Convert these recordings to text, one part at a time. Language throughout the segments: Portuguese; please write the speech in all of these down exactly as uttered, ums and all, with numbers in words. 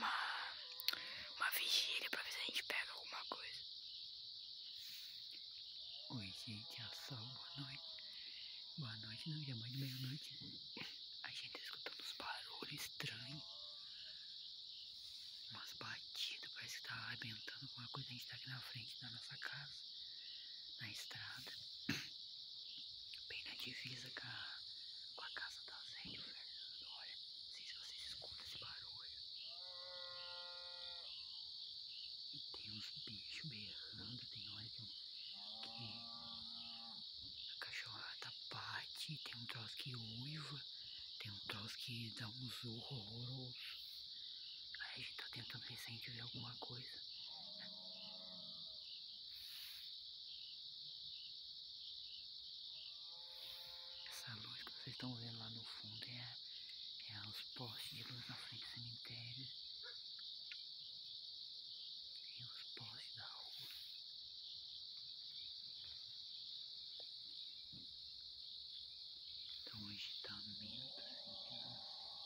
uma, uma vigília pra ver se a gente pega alguma coisa. Oi, gente, é a Sol, boa noite. Boa noite, não, já é mais de meia-noite. A gente tá escutando uns barulhos estranhos. Umas batidas, parece que tá arrebentando alguma coisa. A gente tá aqui na frente da nossa casa, na estrada, bem na divisa com a, com a casa da Zé e o Fernando. Olha, não sei se vocês escutam esse barulho. E tem uns bichos berrando, tem hora que, que a cachorrada bate, tem um troço que uiva, tem um troço que dá um urros horroroso. Aí a gente tá tentando ver se a gente vê alguma coisa. Essa luz que vocês estão vendo lá no fundo é, é os postes de luz na frente do cemitério e os postes da rua. Então hoje tá menos assim.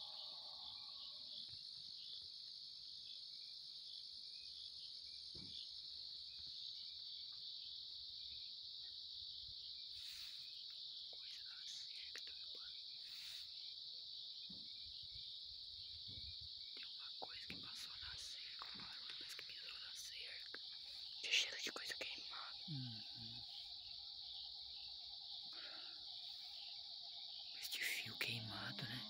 Coisa na cerca, tá meu barulho. Tem uma coisa que passou na cerca, um barulho, parece que pisou na cerca. Que cheiro de coisa queimada. Uhum. Este fio queimado, né?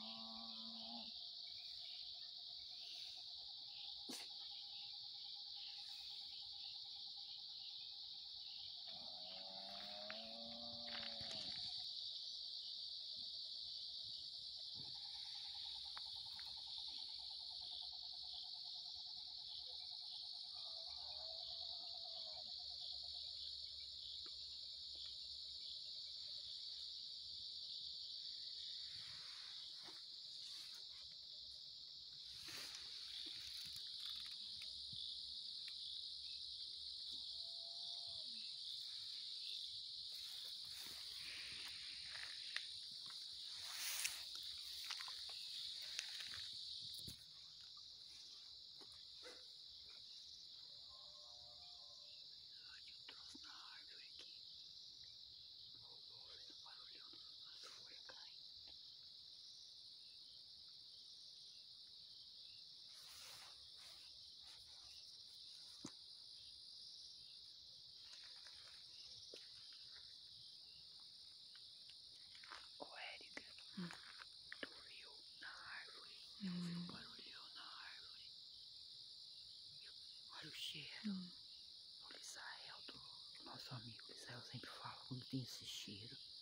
Ô, Érica, hum. Tu viu na árvore? Eu Hum. vi um barulhão na árvore. Olha o cheiro. Hum. O Lisael, do nosso amigo Lisael, sempre fala quando tem esse cheiro.